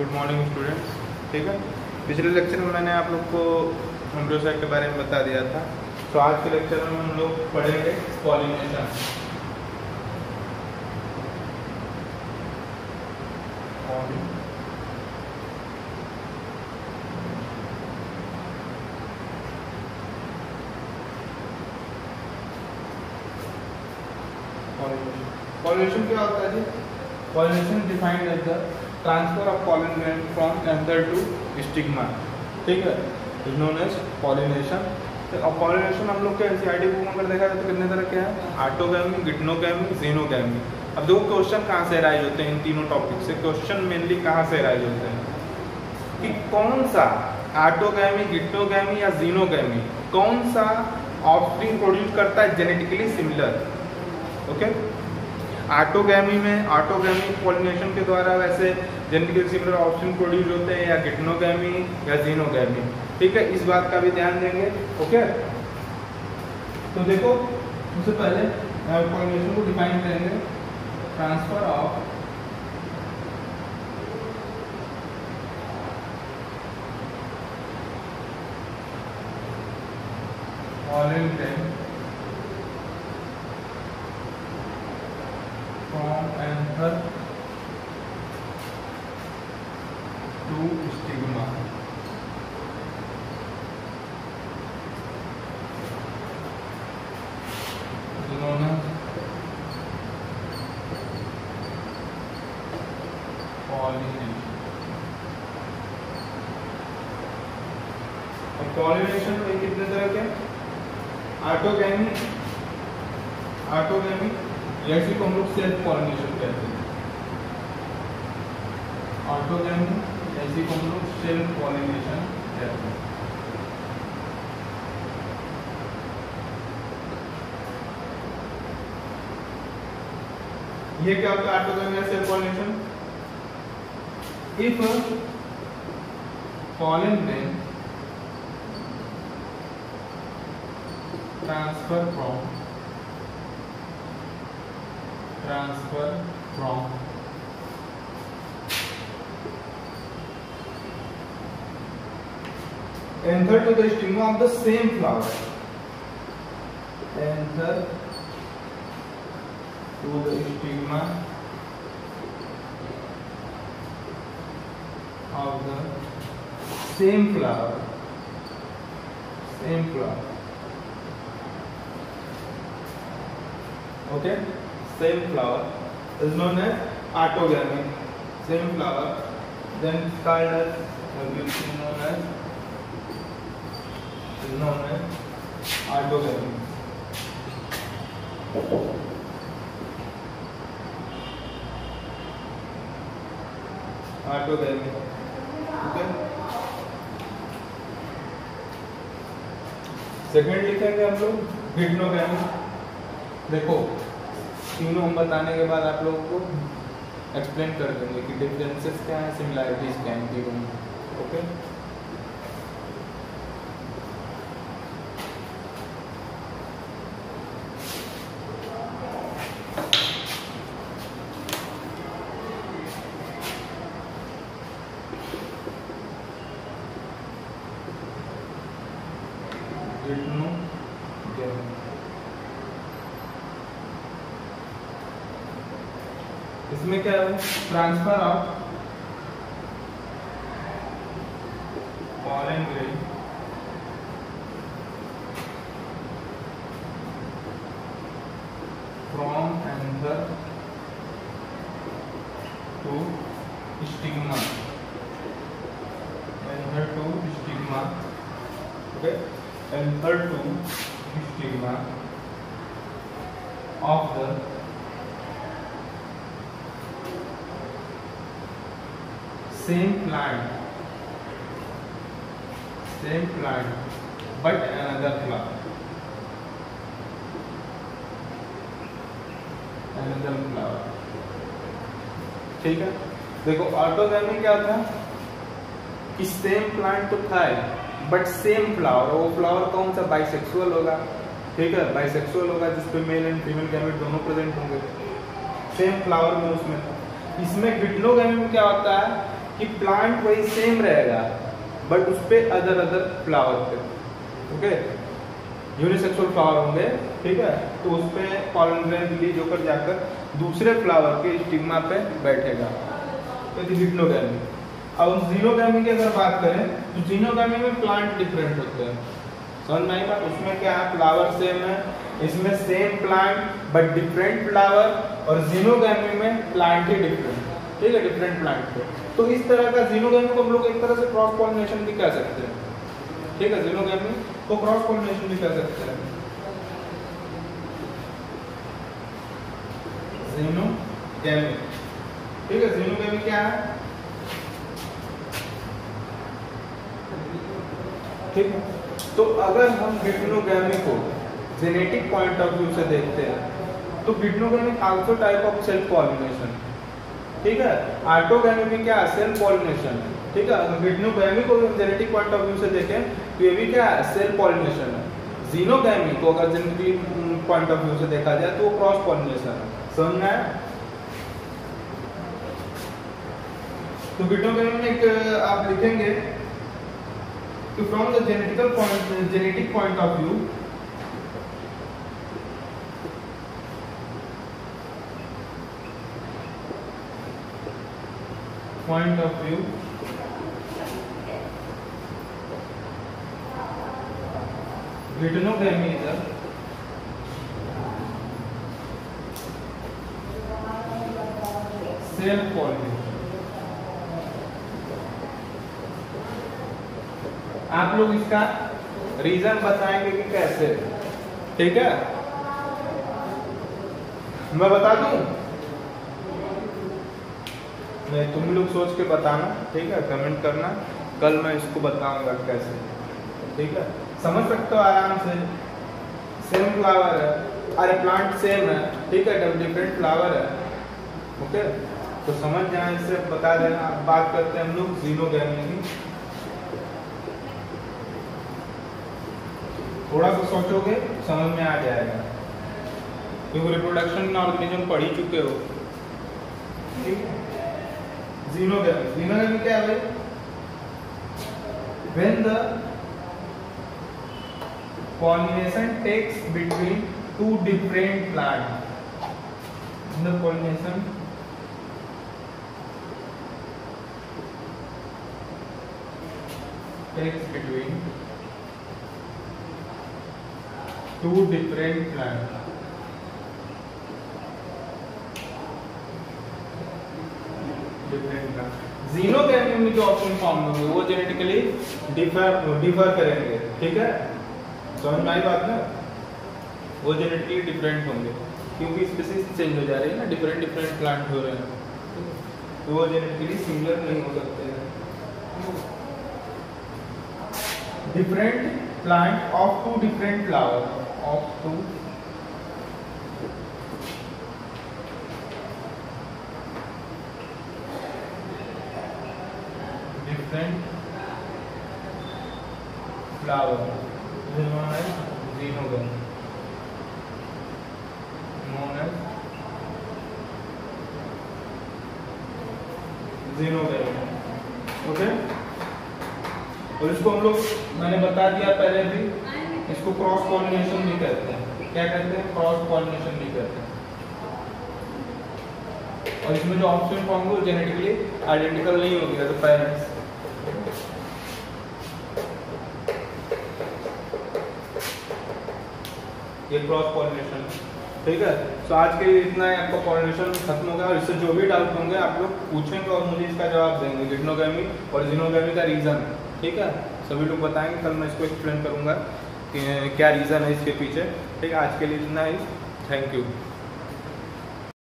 Good morning students. ठीक है, पिछले लेक्चर में मैंने आप लोग को एम्ब्रियोसाइट के बारे में बता दिया था। तो आज के लेक्चर में हम लोग पढ़ेंगे पॉलिनेशन। पॉलिनेशन क्या होता है जी? Pollination defined as the transfer of pollen grain from anther to stigma. ठीक है, इज नोन एज पॉलिनेशन। और पॉलिनेशन हम लोग के एनसीईआरटी बुक में अगर देखा जाए तो कितने तरह के हैं? Autogamy, geitonogamy, xenogamy. अब देखो क्वेश्चन कहाँ से राइज होते हैं इन तीनों टॉपिक से। क्वेश्चन मेनली कहाँ से राइज होते हैं कि कौन सा ऑटोगैमी, गिटनोगैमी या ज़ीनोगैमी कौन सा ऑफस्प्रिंग प्रोड्यूस करता है जेनेटिकली सिमिलर। ओके, ऑटोगैमी में ऑटोगैमी पॉलिनेशन के द्वारा वैसे जेनेटिकली सिमिलर ऑफस्प्रिंग प्रोड्यूस होते हैं, या गिटनोगैमी या ज़ीनोगैमी। ठीक है, इस बात का भी ध्यान देंगे। ओके, तो देखो सबसे पहले पॉलिनेशन को डिफाइन करेंगे। Transfer of pollen grain from anther to stigma। जिन्होंने पॉलिनेशन में कितने तरह के? ऑटोगैमी, ऑटोगैमी जैसे को हम लोग सेल्फ पॉलिनेशन कहते हैं। ऑटोगैमी जैसे को हम लोग सेल्फ पॉलिनेशन कहते हैं। ये क्या होता है ऑटोगैमी या self pollination? If pollen grain transfer from anther to the stigma of the same flower, anther to the stigma of the same flower, okay, same flower is known as autogamy, same flower, then called as known as autogamy। Autogamy. Okay, second लिखेंगे हम लोग गिटनोगैमी। देखो तीनों हम बताने के बाद आप लोगों को एक्सप्लेन कर देंगे कि डिफरेंसेस क्या है, सिमिलैरिटीज क्या है तीनों में। ओके, इसमें क्या है? Transfer of pollen grain from anther to stigma, anther to stigma, okay, anther to stigma of the same plant but another flower, ठीक है। देखो ऑटोगैमी क्या था कि सेम प्लांट तो था बट सेम फ्लावर, वो फ्लावर कौन सा? बाइसेक्सुअल होगा। ठीक है, बाइसेक्सुअल होगा जिसपे मेल एंड फीमेल गैमेट दोनों प्रेजेंट होंगे। सेम फ्लावर में उसमें था। इसमें गिटनोगैमी में क्या होता है कि प्लांट वही सेम रहेगा बट उस पे अदर फ्लावर थे, ओके, यूनिसेक्सुअल फ्लावर होंगे, ठीक है, तो उस पे पॉलन ग्रेन रिलीज होकर जाकर दूसरे फ्लावर के स्टिग्मा पे बैठेगा, तो डिप्लोगैमी। अब जीनोगैमी की अगर बात करें तो जीनोगैमी में प्लांट डिफरेंट होते हैं, समझ में आई बात? उसमें क्या है, फ्लावर सेम है, इसमें same plant but different flower, और जीनोगैमी में प्लांट ही डिफरेंट, ठीक है, डिफरेंट प्लांट पे। तो इस तरह का जीनोगैमी को हम लोग एक तरह से क्रॉस पॉलिनेशन भी कह सकते हैं, ठीक है, जीनोगैमी को क्रॉस पॉलिनेशन भी कह सकते हैं। जीनोगैमी, ठीक है, जीनोगैमी क्या है, ठीक है। तो अगर हम डिप्लोगैमी को जेनेटिक पॉइंट ऑफ व्यू से देखते हैं तो डिप्लोगैमी also type of self pollination, ठीक है। ऑटोगैमी भी क्या है, सेल्फ पॉलिनेशन, ठीक है। अगर डिप्लोगैमी को जेनेटिक पॉइंट ऑफ व्यू से देखें तो ये भी क्या है, सेल्फ पॉलिनेशन है। जीनोगैमी को अगर जेनेटिक पॉइंट ऑफ व्यू से देखा जाए तो वो क्रॉस पॉलिनेशन है, समझ में आया? तो डिप्लोगैमी में एक आप लिखेंगे कि from the genetic point of view डिप्लोगैमी is a सेल्फ पॉलिनेशन। आप लोग इसका रीजन बताएंगे कि कैसे, ठीक है, मैं बता दूं, नहीं तुम लोग सोच के बताना, ठीक है, कमेंट करना, कल मैं इसको बताऊंगा कैसे, ठीक है। समझ सकते हो आराम से, सेम फ्लावर है, अरे प्लांट सेम है, ठीक है, डिफरेंट फ्लावर है, ओके, तो समझ जाए, इससे बता देना। बात करते हैं हम लोग जीनोगैमी की, थोड़ा सा सोचोगे समझ में आ जाएगा, क्योंकि रिप्रोडक्शन ऑर्गेनिज्म पढ़ ही चुके हो, ठीक है। जीनोगैमी क्या है भाई, when the pollination takes between two different plants, the pollination takes between two different plants, xenogamy में जो ऑप्शन फॉर्म होंगे वो जेनेटिकली डिफर करेंगे, ठीक है, समझ में आई बात ना, वो जेनेटिकली डिफरेंट होंगे क्योंकि स्पीशीज चेंज हो जा रही है ना, डिफरेंट प्लांट हो रहे हैं, तो वो जेनेटिकली सिमिलर नहीं हो सकते हैं। Different plant of two different flower, of two different flower, this is known as xenogamy, known as xenogamy, okay. और इसको हम लोग, मैंने बता दिया पहले भी, इसको क्रॉस पॉलिनेशन भी कहते हैं। क्या कहते हैं? क्रॉस पॉलिनेशन भी कहते हैं। और इसमें जो ऑप्शन फॉर्म वो जेनेटिकली आइडेंटिकल नहीं होगी एज अ पेरेंट्स। ये क्रॉस पॉलिनेशन, ठीक है। तो आज के लिए इतना है, आपका पॉलिनेशन खत्म हो गया, और इससे जो भी डाउट होंगे आप लोग पूछेंगे और मुझे इसका जवाब देंगे, डिप्लोगैमी और जीनोगैमी का रीज़न, ठीक है, सभी लोग बताएंगे। कल मैं इसको एक्सप्लेन करूंगा कि क्या रीज़न है इसके पीछे, ठीक है। आज के लिए इतना ही, थैंक यू।